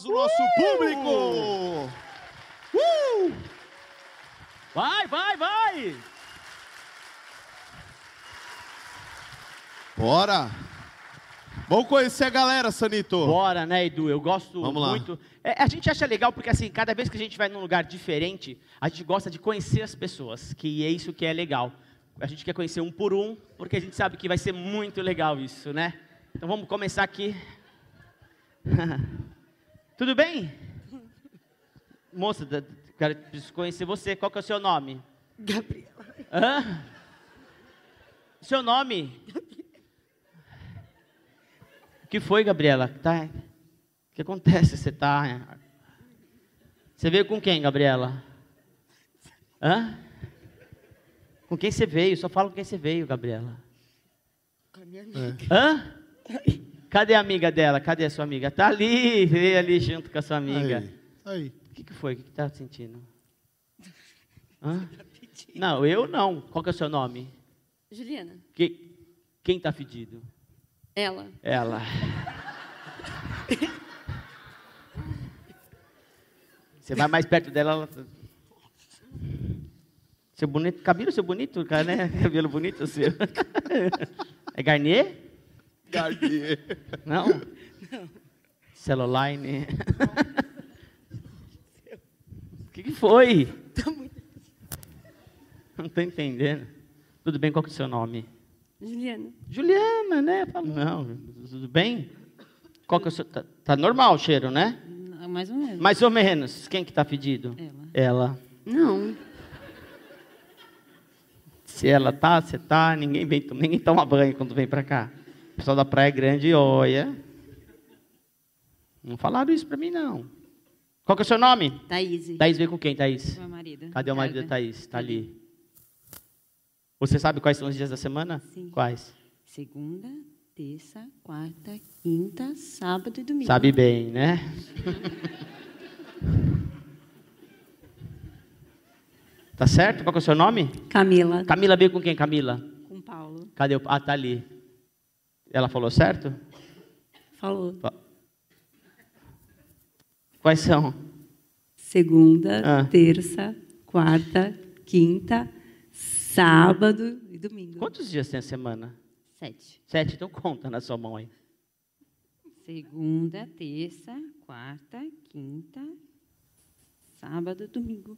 do nosso público. Vai! Bora. Vamos conhecer a galera, Sanito. Bora, né, Edu? Eu gosto Vamos lá. muito. A gente acha legal porque, assim, cada vez que a gente vai num lugar diferente, a gente gosta de conhecer as pessoas, que é isso que é legal. A gente quer conhecer um por um, porque a gente sabe que vai ser muito legal isso, né? Então vamos começar aqui. Tudo bem? Moça, preciso conhecer você. Qual que é o seu nome? Gabriela. Hã? Seu nome? O que foi, Gabriela? O que acontece? Você veio com quem, Gabriela? Hã? Com quem você veio? Só fala com quem você veio, Gabriela. Com a minha amiga. Hã? Cadê a amiga dela? Cadê a sua amiga? Tá ali, veio ali junto com a sua amiga. Aí. O que foi? O que tá sentindo? Hã? Não, eu não. Qual que é o seu nome? Juliana. Quem tá fedido? Ela. Ela. Você vai mais perto dela, ela... Seu bonito, cabelo seu bonito, cara, né? Cabelo bonito seu. É Garnier? Garnier. Não? Não. Celoline. O que foi? Tô muito... Não tô entendendo. Tudo bem, qual que é o seu nome? Juliana. Juliana, né? Eu falo, não, tudo bem? Qual que é o seu... Tá normal o cheiro, né? Não, mais ou menos. Mais ou menos. Quem que tá fedido? Ela. Não. Se ela tá, você tá, ninguém toma banho quando vem pra cá. O pessoal da Praia Grande, olha. Não falaram isso pra mim, não. Qual que é o seu nome? Thaís. Thaís veio com quem, Thaís? Meu marido. Cadê o marido da Thaís? Tá ali. Você sabe quais são os dias da semana? Sim. Quais? Segunda, terça, quarta, quinta, sábado e domingo. Sabe bem, né? Tá certo? Qual que é o seu nome? Camila. Camila veio com quem, Camila? Com Paulo. Cadê o... Ah, tá ali. Ela falou certo? Falou. Quais são? Segunda, terça, quarta, quinta, sábado e domingo. Quantos dias tem a semana? 7. 7, então conta na sua mão aí. Segunda, terça, quarta, quinta, sábado, domingo.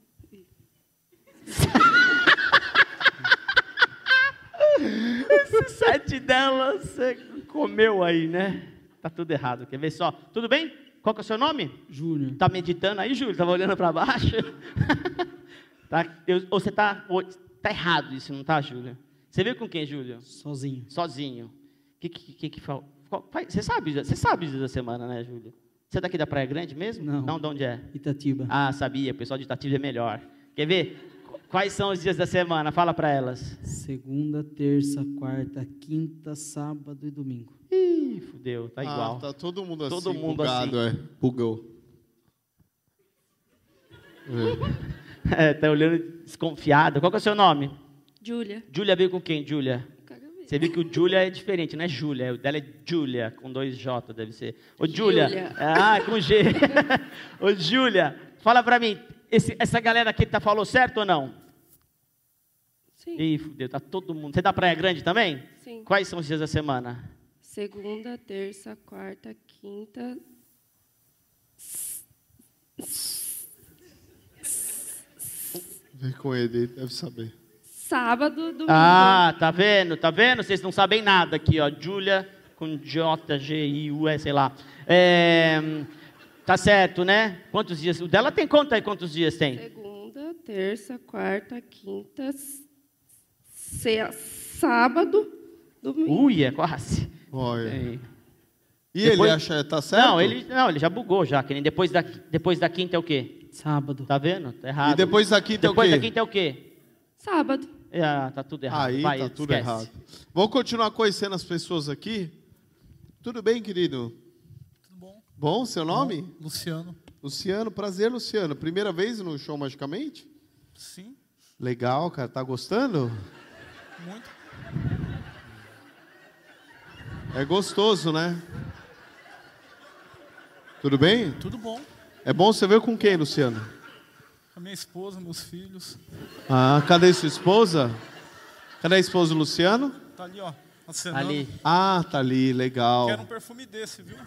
Esses 7 delas você comeu aí, né? Tá tudo errado. Quer ver só? Tudo bem? Qual que é o seu nome? Júnior. Tá meditando aí, Júlio? Tava olhando para baixo? Ou você tá errado isso, não tá, Júlio? Você veio com quem, Júlio? Sozinho. Sozinho. Você sabe os dias da semana, né, Júlio? Você é daqui da Praia Grande mesmo? Não. Não, de onde é? Itatiba. Ah, sabia. O pessoal de Itatiba é melhor. Quer ver? Quais são os dias da semana? Fala para elas. Segunda, terça, quarta, quinta, sábado e domingo. Ih, fudeu. Tá igual. Tá todo mundo assim, Todo mundo bugado, assim. Bugou. Tá olhando desconfiado. Qual que é o seu nome? Júlia. Júlia veio com quem, Júlia? Você viu que o Júlia é diferente, não é Júlia. O dela é Júlia, com 2 J, deve ser. Ô, Júlia. Ah, com G. Ô, Júlia, fala pra mim, essa galera aqui falou certo ou não? Sim. Ih, fudeu, tá todo mundo. Você é da Praia Grande também? Sim. Quais são os dias da semana? Segunda, terça, quarta, quinta. Vem com ele, deve saber. Sábado, domingo. Ah, tá vendo? Tá vendo? Vocês não sabem nada aqui, ó. Júlia com J, G, I, U, sei lá. Tá certo, né? Quantos dias? O dela tem conta aí quantos dias tem? Segunda, terça, quarta, quinta, sábado, domingo. Ui, é quase. Olha. Tem. E Depois... ele acha, tá certo? Não, ele já bugou já. Que nem depois da quinta é o quê? Sábado. Tá vendo? Tá errado. E depois da quinta é o quê? Depois da quinta é o quê? Sábado. Tá tudo errado. Aí Vai, tá tudo esquece. errado. Vamos continuar conhecendo as pessoas aqui? Tudo bem, querido? Tudo bom? Bom, seu nome? Bom, Luciano. Luciano, prazer, Luciano. Primeira vez no Show Magicamente? Sim. Legal, cara. Tá gostando? Muito. É gostoso, né? Tudo bem? Tudo bom. É bom você ver com quem, Luciano? A minha esposa, meus filhos. Ah, cadê sua esposa? Cadê a esposa do Luciano? Tá ali, ó. Acenando. Ali. Ah, tá ali, legal. Quero um perfume desse, viu?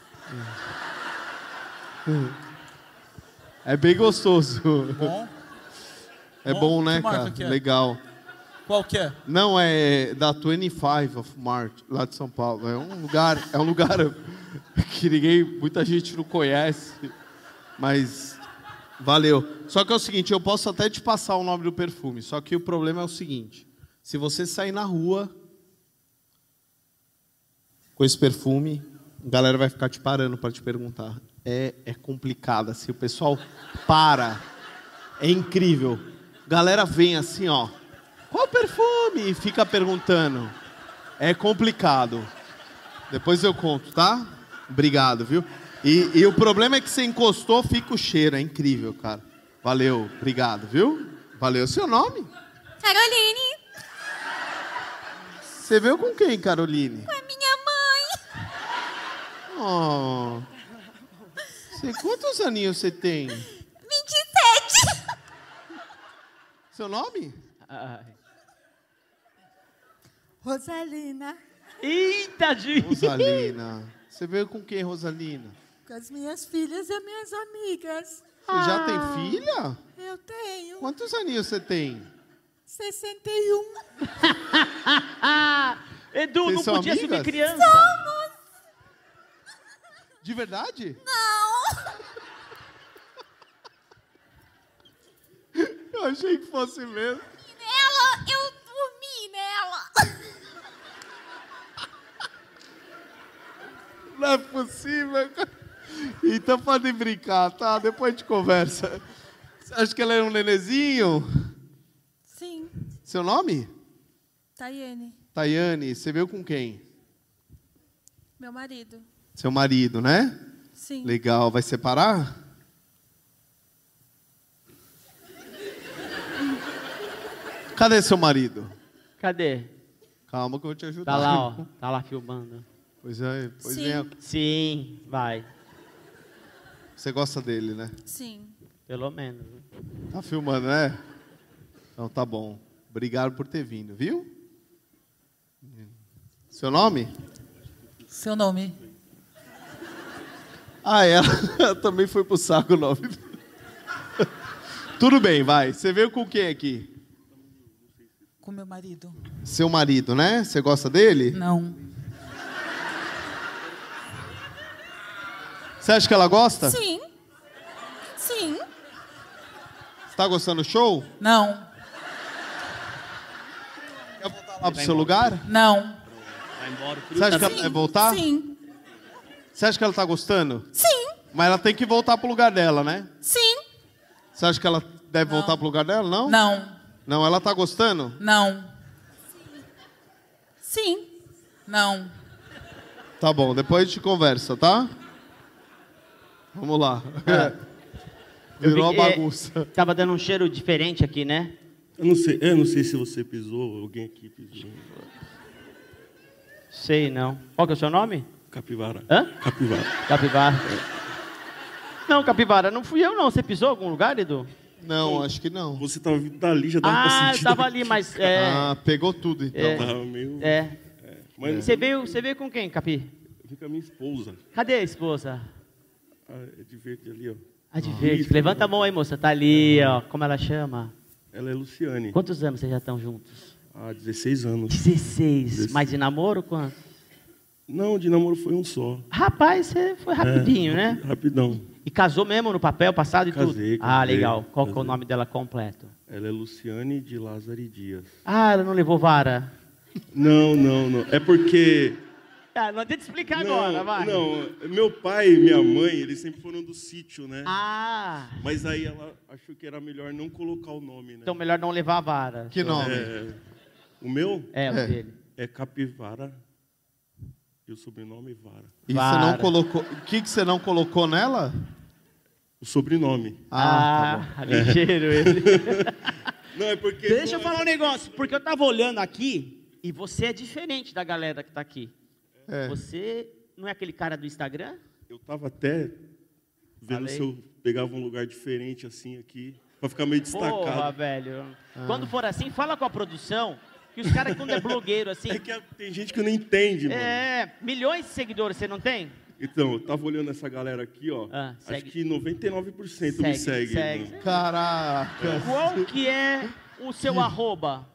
É bem gostoso. Bom. É bom, né, Que marca cara? que é? Legal. Qual que é? Não, é da 25 of March, lá de São Paulo. É um lugar que muita gente não conhece, mas valeu. Só que é o seguinte, eu posso até te passar o nome do perfume, só que o problema é o seguinte, se você sair na rua com esse perfume, a galera vai ficar te parando para te perguntar. É complicado, assim, o pessoal para. É incrível. A galera vem assim, ó. Qual perfume? E fica perguntando. É complicado. Depois eu conto, tá? Obrigado, viu? E o problema é que você encostou, fica o cheiro. É incrível, cara. Valeu, obrigado, viu? Valeu. Seu nome? Caroline, Você veio com quem, Caroline? com a minha mãe. Oh. Quantos aninhos você tem? 27. Seu nome? Ai. Rosalina, Eita, Gi! Rosalina. Você veio com quem, Rosalina? com as minhas filhas e as minhas amigas. Você já tem filha? Eu tenho Quantos aninhos você tem? 61. Edu, Vocês não são podia amigas? subir criança. De verdade? Não. Eu achei que fosse mesmo. Eu dormi nela. Não é possível. Então pode brincar, tá? Depois a gente conversa. Você acha que ela é um nenezinho? Sim, Seu nome? Tayene, Tayane. Você veio com quem? meu marido. Seu marido, né? Sim. Legal. Vai separar? Cadê seu marido? Cadê? Calma que eu vou te ajudar. Tá lá, ó. Tá lá filmando. Pois é, pois Sim. é. Sim, vai. Você gosta dele, né? Sim. Pelo menos. Tá filmando, né? Então tá bom. Obrigado por ter vindo, viu? Seu nome? Seu nome? Ah, ela também foi pro saco o nome. Tudo bem, vai. Você veio com quem aqui? Com meu marido. Seu marido, né? Você gosta dele? Não. Você acha que ela gosta? Sim. Sim. Você tá gostando do show? Não. Quer voltar lá pro seu lugar? Não. Vai embora. Você acha que ela vai voltar? Sim. Você acha que ela tá gostando? Sim. Mas ela tem que voltar pro lugar dela, né? Sim. Você acha que ela deve voltar pro lugar dela? Não? Não. Não, ela tá gostando? Não. Sim. Não. Tá bom, depois a gente conversa, tá? Vamos lá. Virou uma bagunça. Tava dando um cheiro diferente aqui, né? Eu não sei se você pisou, alguém aqui pisou. Sei não. Qual que é o seu nome? Capivara. Hã? Capivara. Capivara. Não, Capivara, não fui eu não. Você pisou em algum lugar, Edu? Não, acho que não. Você tava vindo dali, já dava pra Ah, sentir. eu tava ali, mas... É, Ah, pegou tudo então. É. Tava meio... é. Mas E você veio com quem, Capi? eu vim com a minha esposa. Cadê a esposa? É de verde ali, ó. A de verde. Levanta a mão aí, moça. Tá ali, ó. Como ela chama? Ela é Luciane. Quantos anos vocês já estão juntos? Há 16 anos. 16. Mas de namoro, quanto? Não, de namoro foi um só. Rapaz, você foi rapidinho, né? Rapidão. E casou mesmo no papel passado e tudo? Casei, Ah, casei, legal. Qual que é o casei. nome dela completo? Ela é Luciane de Lázaro Dias. Ah, ela não levou vara? Não, não, não. É porque... Ah, não tem que explicar não, agora, vai. não, meu pai e minha mãe, eles sempre foram do sítio, né? Ah, Mas aí ela achou que era melhor não colocar o nome, né? então melhor não levar a vara. Que nome? O meu É, o dele. é Capivara e o sobrenome Vara. E Vara. você não colocou... O que você não colocou nela? O sobrenome. Ah, tá bom. ligeiro ele. Não, é porque... Deixa eu falar um negócio, porque eu tava olhando aqui e você é diferente da galera que tá aqui. É. Você não é aquele cara do Instagram? Eu tava até vendo Falei. se eu pegava um lugar diferente, assim, aqui, pra ficar meio destacado. Porra, velho. Quando for assim, fala com a produção, que os caras, quando é blogueiro, assim... É que tem gente que não entende, mano. Milhões de seguidores, você não tem? Então, eu tava olhando essa galera aqui, ó. Acho segue. que 99% me segue. Mano. Caraca. Qual que é o seu arroba?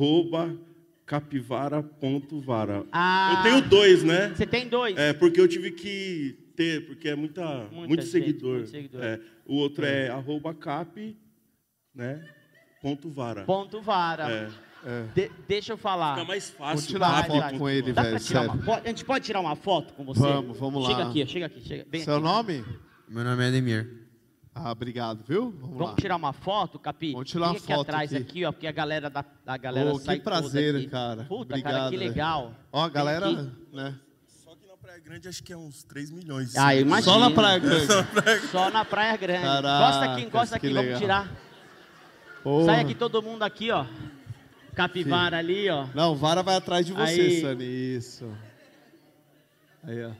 @capivara.vara. Ah, Eu tenho 2, né? Você tem 2? É, porque eu tive que ter, porque é muito gente, seguidor. muito seguidor. É, o outro é @cap, né? .vara. Ponto Vara. Deixa eu falar. Fica mais fácil. Vou tirar uma Cap, foto com ele, Dá velho, pra tirar sério. a gente pode tirar uma foto com você? Vamos lá. Chega aqui. Bem Seu aqui. nome? Meu nome é Ademir. Ah, obrigado, viu? Vamos lá. Vamos tirar uma foto, Capi? Vamos tirar uma Vem aqui foto atrás aqui. ó, porque a galera sai Que prazer, toda aqui. cara. Puta, Obrigado, cara, que velho. legal. Ó, a Vem galera, aqui. né? Só que na Praia Grande acho que é uns 3 milhões. Ah, eu imagino. Só na Praia Grande. Só na Praia Grande. Caraca, encosta aqui, que vamos legal. tirar. Porra. Sai aqui todo mundo aqui, ó. Capivara ali, ó. Não, o Vara vai atrás de você, Aí. Sani. Isso. Aí, ó.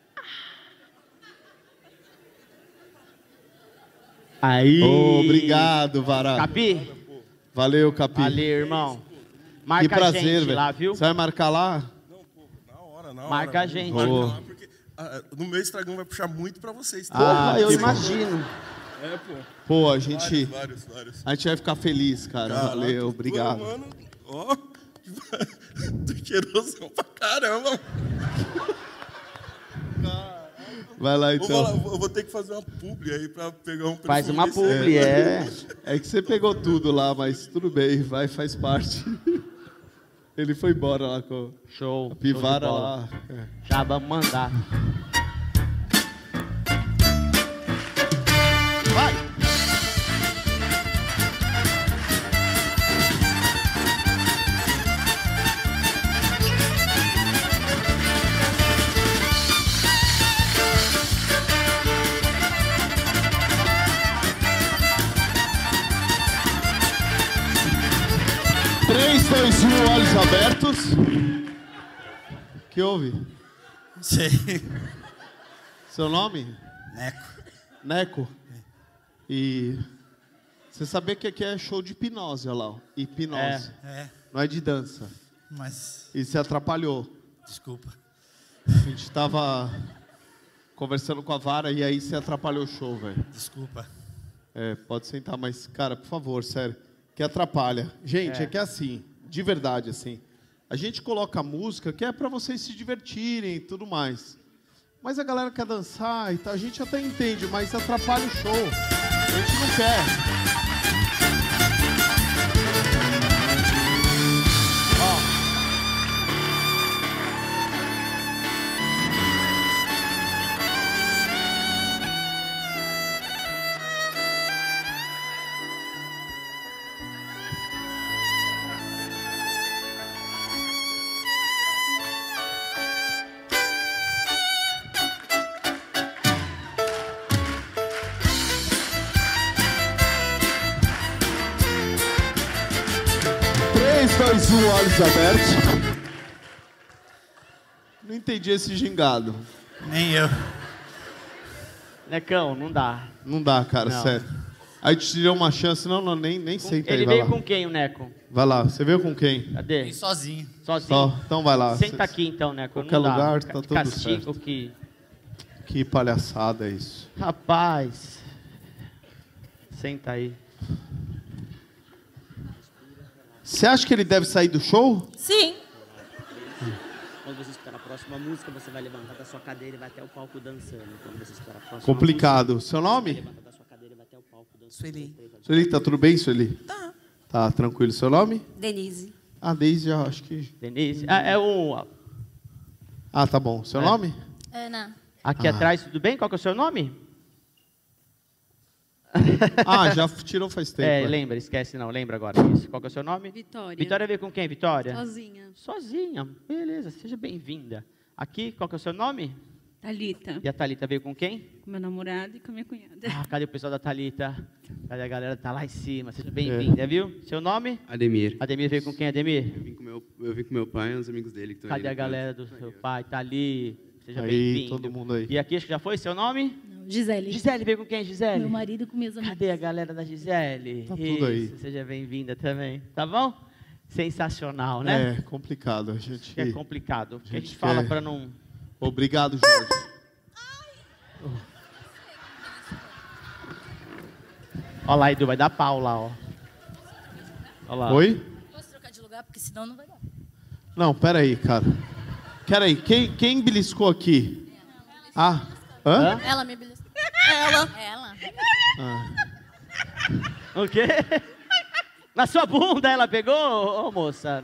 Aí. Obrigado, Vara. Capi, Valeu, Capi. ali, irmão. Que Marca a prazer, gente velho. lá, viu? Você vai marcar lá? Na hora. Marca a gente. Marca Boa. lá, porque no meu Instagram vai puxar muito pra vocês. Tá? Porra, eu que bom. imagino. É, pô. Pô, a gente Vários. vai ficar feliz, cara. Caraca, Valeu, obrigado. Pô, mano, ó, tô cheirosão pra caramba. Vai lá, Vou, então. falar, eu vou ter que fazer uma publi aí pra pegar um Faz perfume uma desse publi, aí. é. É que você pegou tudo lá, mas tudo bem, faz parte. Ele foi embora lá com Show. a Pivara show de bola. lá. É. Já vamos mandar. Vai! Três, dois, olhos abertos. O que houve? Não sei. Seu nome? Neco. Neco. E você sabia que aqui é show de hipnose, olha lá. Ó. Hipnose. Não é de dança. Mas E se atrapalhou. desculpa. A gente estava conversando com a Vara e aí você atrapalhou o show, velho. Desculpa. É, pode sentar, mas, cara, por favor, sério. Que atrapalha. Gente, é que é assim, de verdade, assim. A gente coloca música que é pra vocês se divertirem e tudo mais. Mas a galera quer dançar e tal, a gente até entende, mas atrapalha o show. A gente não quer. Três, dois, olhos abertos. Não entendi esse gingado. Nem eu. Necão, não dá. Não dá, cara, Não. sério. Aí te tirou uma chance. Não, nem senta aí, Ele vai veio lá. com quem, o Neco? Vai lá, você veio com quem? Cadê? Vim sozinho. Sozinho. Só, então vai lá. Senta aqui então, Neco. Qualquer não dá. lugar, tá tudo Castigo certo. que... Que palhaçada é isso. Rapaz. Senta aí. Você acha que ele deve sair do show? Sim. Quando você escutar a próxima música, você vai levantar da sua cadeira e vai até o palco dançando. Quando você escutar a próxima Complicado. Seu música, nome? levanta da sua cadeira e vai até o palco dançando. Sueli. Sueli, tá tudo bem, Sueli? Tá. Tá, tranquilo. Seu nome? Denise. Ah, desde já, acho que... Denise. É o... Ah, tá bom. Seu nome? Ana. Aqui atrás, tudo bem? Qual que é o seu nome? Ah, já tirou faz tempo. É, é. lembra, esquece não, lembra agora. Isso. Qual que é o seu nome? Vitória. Vitória veio com quem, Vitória? Sozinha. Sozinha. Beleza, seja bem-vinda. Aqui, qual que é o seu nome? Thalita. E a Thalita veio com quem? Com meu namorado e com minha cunhada. Ah, cadê o pessoal da Thalita? Cadê a galera? Tá lá em cima. Seja bem-vinda, viu? Seu nome? Ademir. Ademir veio com quem, Ademir? Eu vim com meu pai e uns amigos dele que estão ali. Cadê a no galera do seu pai? Tá ali. Seja Aí, bem-vindo. todo mundo aí. E aqui, acho que já foi seu nome? Não, Gisele. Gisele, veio com quem, Gisele? Meu marido com minhas amigas. Cadê a galera da Gisele? Tá tudo aí. Isso, seja bem-vinda também, tá bom? Sensacional, né? É complicado. A gente... É complicado. Porque a gente quer- fala para não... Obrigado, Jorge. Olha lá, Edu, vai dar pau lá, ó. Olha lá. Oi? Posso trocar de lugar, porque senão não vai dar. Não, peraí, cara. Peraí, quem beliscou aqui? Ah, hã? Ela me beliscou. Ela. O quê? Na sua bunda ela pegou, ô moça?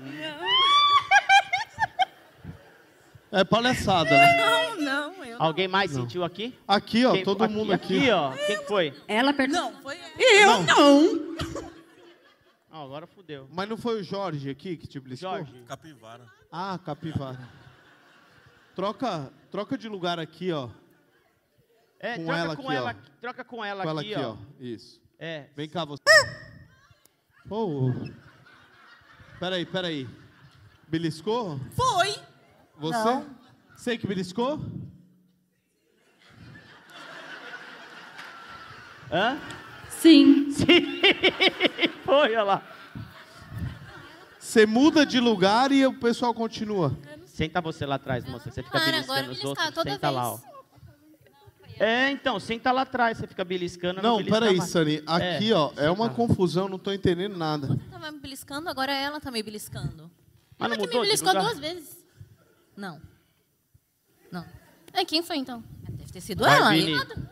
É palhaçada, né? Não, eu. Alguém mais sentiu aqui? Aqui, ó, Quem- todo mundo aqui. Aqui, ó. Quem que foi? Ela apertou. Não, foi ela. Eu não. Ah, agora fudeu. Mas não foi o Jorge aqui que te beliscou? Jorge. Capivara. Ah, capivara. Troca de lugar aqui, ó. É, Com troca ela com aqui, ela, ó. troca com ela Com ela aqui, aqui, ó. ó. Isso. É. Vem cá, você. Oh. Peraí. Beliscou? Foi. Você? Não. Você que beliscou? Hã? Sim. Sim. Foi, olha lá. Você muda de lugar e o pessoal continua. Senta você lá atrás, moça. Você fica Claro, beliscando agora os beliscar outros. toda Senta lá, ó. É, então, senta lá atrás. Você fica beliscando. Não, belisca peraí, mais. Sani. Aqui, ó, é uma senta. confusão, não tô entendendo nada. Tava me beliscando, agora ela tá me beliscando. Mas não Ela que mudou me de beliscou lugar? 2 vezes. Não. Quem foi então? Deve ter sido Vai, ela. Vini.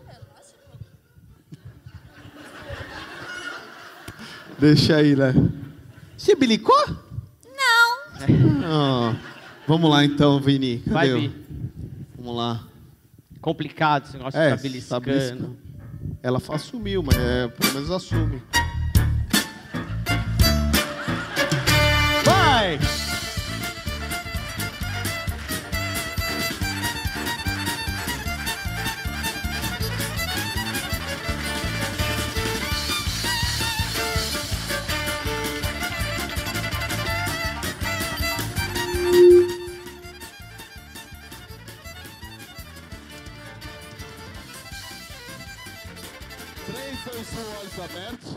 Deixa aí, né? Você belicou? Não. Ah, vamos lá então, Vini. Cadê Vai, eu? Vi. Vamos lá. Complicado esse negócio de ficar beliscando. beliscando. Ela assumiu, mas pelo menos assume. Vai! Três estão com olhos abertos.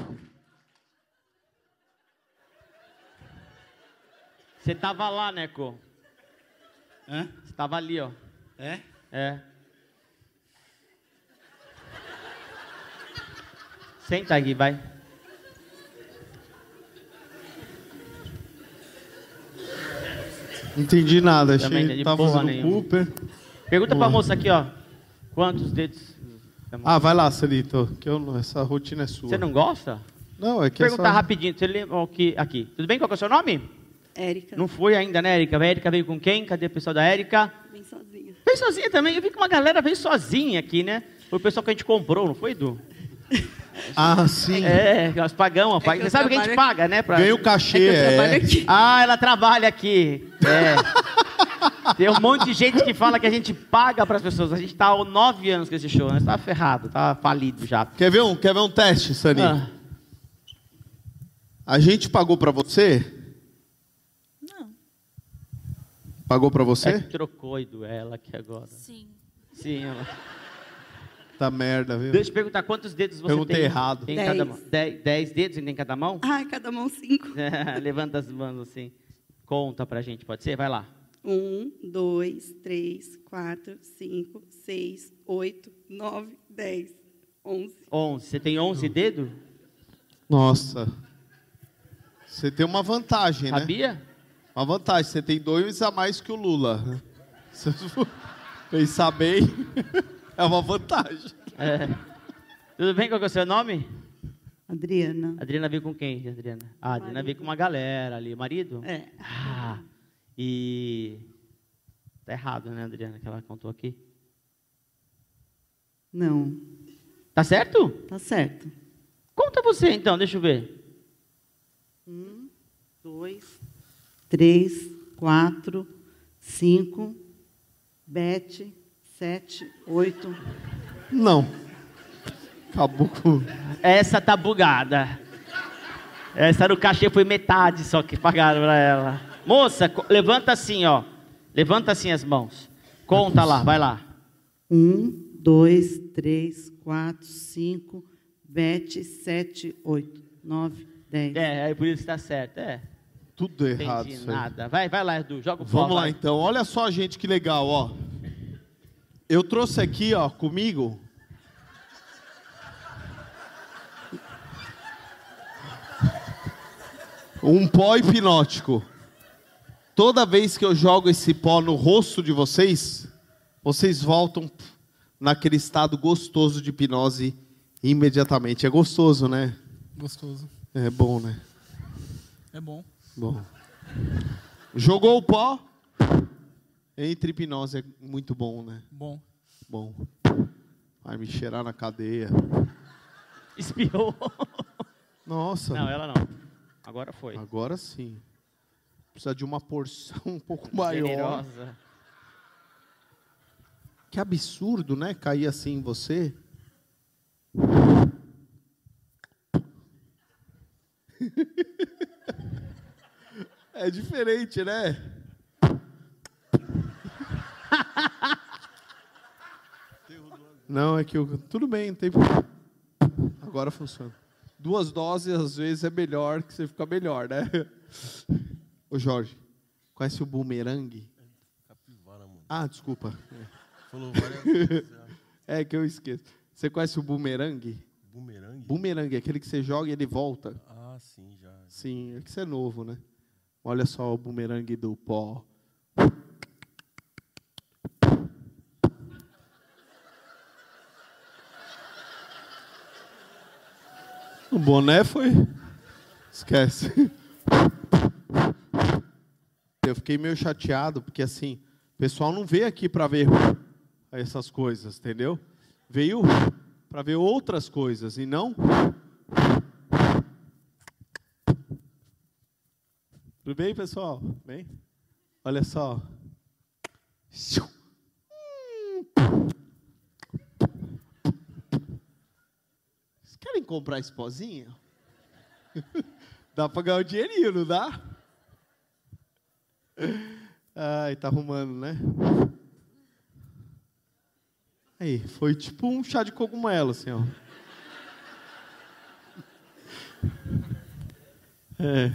Você tava lá, Neco. Hã? Você tava ali, ó. É? É. Senta aqui, vai. Não entendi nada, Também achei entendi que tava porra fazendo nenhuma. Cooper. Pergunta Vamos pra lá. moça aqui, ó. Quantos dedos? Ah, vai lá, Celito, que essa rotina é sua. Você não gosta? Não, é que Perguntar essa... rapidinho. Você lembra o que aqui? Tudo bem? Qual que é o seu nome? Érica. Não foi ainda, né, Érica? A Érica veio com quem? Cadê o pessoal da Érica? Vem sozinha. Veio sozinha também. Eu vi que uma galera veio sozinha aqui, né? Foi o pessoal que a gente comprou, não foi, Edu? Ah, sim. É, nós pagamos. que eu Você sabe que a gente trabalho paga, né? Pra... Ganha o cachê, Eu trabalho aqui. Ah, ela trabalha aqui. É. Tem um monte de gente que fala que a gente paga para as pessoas. A gente está há 9 anos com esse show, né? Está ferrado, tá falido já. Quer ver um teste, Sani? Ah. A gente pagou pra você? Não. Pagou pra você? É que trocou, Edu, ela aqui agora. Sim. Sim, ela. Tá merda, viu? Deixa eu perguntar quantos dedos você Perguntei tem. errado. Em 10. cada mão. 10 dedos em cada mão? Ai, cada mão 5. Levanta as mãos assim. Conta pra gente, pode ser? Vai lá. 1, 2, 3, 4, 5, 6, 8, 9, 10, 11. 11. Você tem 11 dedos? Nossa. Você tem uma vantagem, né? Sabia? Uma vantagem. Você tem 2 a mais que o Lula. né? Se você for pensar bem, é uma vantagem. É. Tudo bem? Qual que é o seu nome? Adriana. Adriana veio com quem, Adriana? Ah, a Adriana veio com uma galera ali. O marido? É. Ah, e... Tá errado, né, Adriana, que ela contou aqui? Não. Tá certo? Tá certo. Conta você, então, deixa eu ver. 1, 2, 3, 4, 5, Bete, 7, 8. Não. Acabou com... Essa tá bugada. Essa no cachê foi metade só que pagaram pra ela. Moça, levanta assim, ó. Levanta assim as mãos. Conta lá, vai lá. 1, 2, 3, 4, 5, Bete, 7, 8, 9, 10. É por isso que está certo. Tudo errado. Entendi Isso aí. nada. Vai lá, Edu, joga o pó. Vamos lá vai. então. Olha só, gente, que legal, ó. Eu trouxe aqui, ó, comigo. Um pó hipnótico. Toda vez que eu jogo esse pó no rosto de vocês, vocês voltam naquele estado gostoso de hipnose imediatamente. É gostoso, né? Gostoso. É bom, né? É bom. Bom. Jogou o pó. Entre hipnose é muito bom, né? Bom. Bom. Vai me cheirar na cadeia. Espirrou. Nossa. Não, ela não. Agora foi. Agora sim. Precisa de uma porção um pouco maior. Generosa. Que absurdo, né? Cair assim em você. É diferente, né? Não, é que eu... Tudo bem, não tem problema. Agora funciona. 2 doses, às vezes, é melhor, que você fica melhor, né? Ô, Jorge, conhece o bumerangue? Capivara, mano. Ah, desculpa. Falou várias vezes. É que eu esqueço. Você conhece o bumerangue? Bumerangue? Bumerangue, aquele que você joga e ele volta. Ah, sim, já. Sim, é que você é novo, né? Olha só o bumerangue do pó. O boné foi... Esquece. Eu fiquei meio chateado, porque assim, o pessoal não veio aqui para ver essas coisas, entendeu? Veio para ver outras coisas, e não... Tudo bem, pessoal? Bem? Olha só. Vocês querem comprar esse pozinho? Dá para ganhar um dinheirinho, não dá? Ai, tá arrumando, né? Aí, foi tipo um chá de cogumelo, assim, ó. É.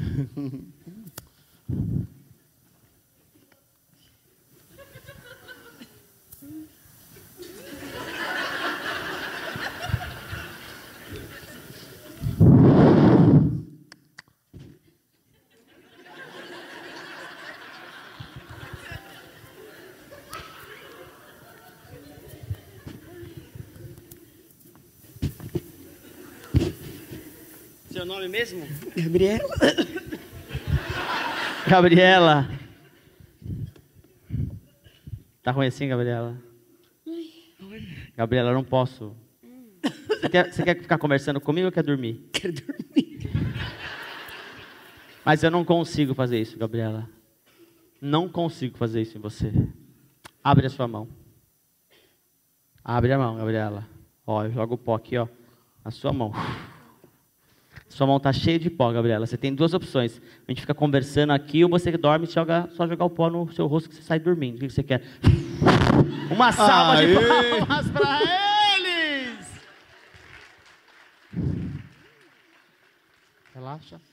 Seu nome mesmo? Gabriela. Gabriela. Tá ruim assim, Gabriela? Gabriela, eu não posso. Você quer ficar conversando comigo ou quer dormir? Quero dormir. Mas eu não consigo fazer isso, Gabriela. Não consigo fazer isso em você. Abre a sua mão. Abre a mão, Gabriela. Ó, eu jogo o pó aqui, ó, na sua mão. Sua mão tá cheia de pó, Gabriela. Você tem 2 opções. A gente fica conversando aqui ou você dorme e só jogar o pó no seu rosto que você sai dormindo. O que você quer? Uma salva de palmas para eles! Relaxa.